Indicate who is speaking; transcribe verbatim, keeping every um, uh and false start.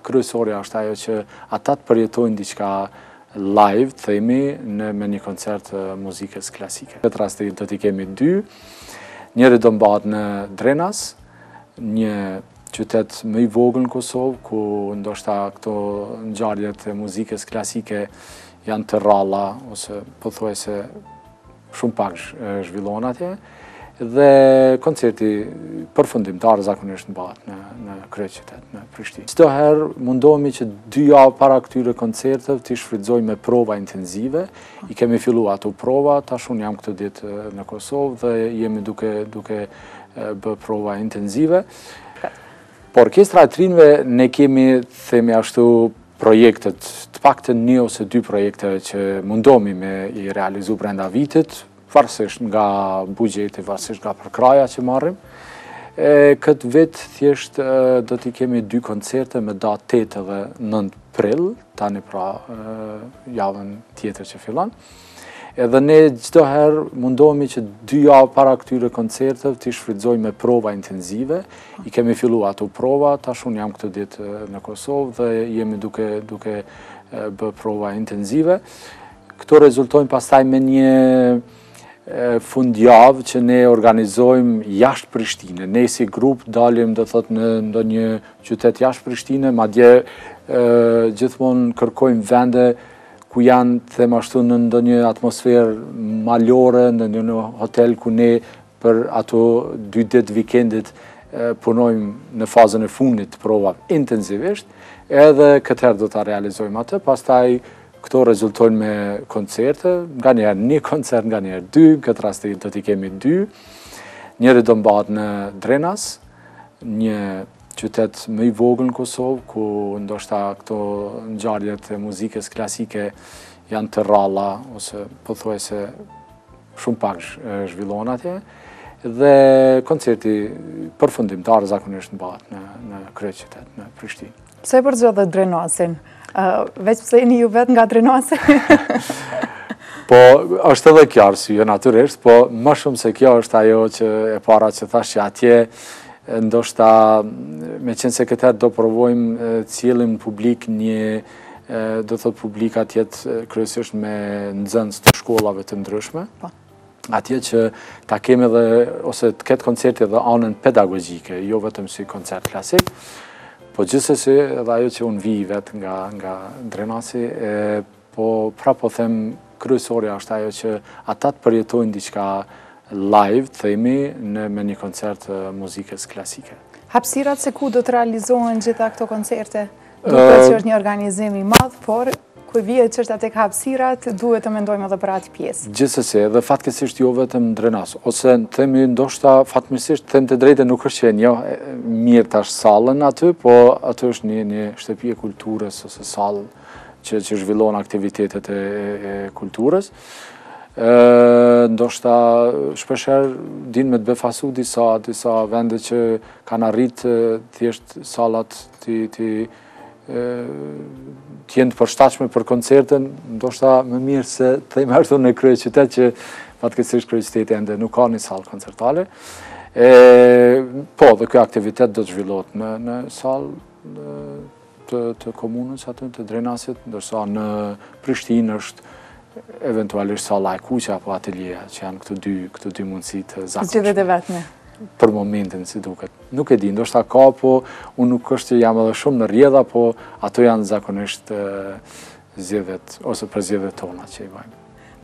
Speaker 1: kryesorja është ajo që ata të përjetojnë diçka live, themi, në me një koncert muzikës klasike. Në këtë rasti do t'i kemi dy. Njëri do mbahet në Drenas, një qytet më i vogël në Kosovë, ku ndoshta këto ngjarjet e muzikës klasike janë të rralla, ose pothuajse shumë pak zhvillohen atje. Dhe koncerti përfundimtar zakonisht mbahet në, në kryeqytet, në Prishtinë. Çdo herë mundohemi që dy javë para këtyre koncerteve t'i shfrytëzojmë me prova intensive. I kemi filluar ato prova, tash unë jam këtë ditë në Kosovë dhe jemi duke duke bë prova intensive. Por Orkestra e Trinëve ne kemi, themi ashtu, projektet, të paktën një ose dy projekte që mundohemi me i realizu brenda vitit, varsisht nga buxheti, varsisht nga përkraja që marrim. E, këtë vit thjesht e, do t'i kemi dy koncerte me datë tetë dhe nëntë prill, tani pra e, javën tjetër që fillon. Edhe ne çdo herë mundohemi që dy javë para këtyre koncerteve t'i shfrytëzojmë me prova intensive. I kemi filluar ato prova, tash unë jam këtë ditë në Kosovë dhe jemi duke duke bë prova intensive. Këto rezultojnë pastaj me një fundjavë që ne organizojmë jashtë Prishtinë. Ne si grup dalim do thot në ndonjë qytet jashtë Prishtinë, madje gjithmonë kërkojmë vende ku janë, them ashtu, në ndonjë atmosferë malore, në një hotel ku ne për ato dy ditë vikendit punojmë në fazën e fundit të provave intensivisht, edhe këtë herë do ta realizojmë atë, pastaj këto rezultojnë me koncerte, nga njerë një koncert, nga njerë dy, këtë rasti do t'i kemi dy. Njëri do mbahet në Drenas, një qytet më i vogël në Kosovë, ku ndoshta këto ngjarjet e muzikës klasike janë të rralla, ose pothuajse shumë pak zhvillohen atje. Dhe koncerti përfundimtar zakonisht mbahet në, në kryeqytet, në Prishtinë.
Speaker 2: Pse e përzgjedhët Drenasin? Uh, veç pse jeni ju vetë nga Drenasi?
Speaker 1: Po, është edhe kjo arsye, natyrisht, po më shumë se kjo është ajo që e para që thash që atje, ndoshta, me qenë se këtë herë do provojmë cilin publik një, do thot publik atjetë kryesisht me nxënës të shkollave të ndryshme. Po. Atje që ta kemi dhe, ose të ketë koncerti dhe anën pedagogjike, jo vetëm si koncert klasik. Po gjithsesi edhe ajo që unë vi vetë nga, nga Drenasi, e, po pra po them kryesorja është ajo që ata të përjetojnë diçka live, themi, në, me një koncert muzikës klasike.
Speaker 2: Hapësirat se ku do të realizohen gjitha këto koncerte? Duke që është një organizim i madh, por kur vije që është atë hapësirat, duhet të mendojmë edhe për atë pjesë.
Speaker 1: Gjithsesi, dhe fatkeqësisht jo vetëm Drenas, ose themi ndoshta fatmirësisht, them të drejtë nuk është që e njoh mirë tash sallën aty, po aty është një, një shtëpi e kulturës ose sallë që, që zhvillon aktivitetet e, e kulturës. E, ndoshta shpeshherë din me të befasu disa, disa vende që kanë arritë thjesht sallat të të t'jenë të përshtatshme për koncerten, ndoshta më mirë se të thejmë ashtu në kryeqytet që fatkeqësisht kryeqyteti ende nuk ka një sallë koncertale. E, po, dhe kjo aktivitet do të zhvillohet në, në sallë të, të komunës aty, të Drenasit, ndërsa në Prishtinë është eventualisht salla e kuqe apo ateljeja, që janë këto dy, këto dy mundësi të zakonshme.
Speaker 2: Gjithë dhe vetme.
Speaker 1: Për momentin, si duket. Nuk e di, ndoshta ka, po unë nuk është që jam edhe shumë në rrjedha, po ato janë zakonisht zgjedhjet ose përzgjedhjet tona që i bëjmë.